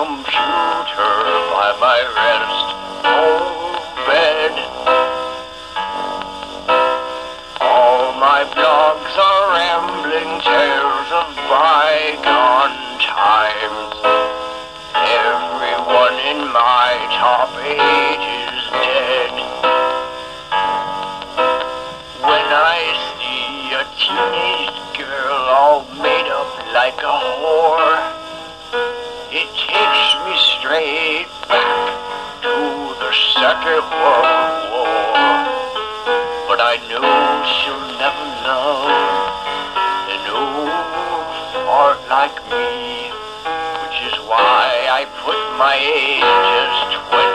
computer by my rest home bed. All my blogs are rambling tales of bygone times. Everyone in my top 8 is dead. When I see a teenage girl all made up like a whore, it takes me straight back to the Second World War. But I know she'll never love an old fart like me, which is why I put my age as 20.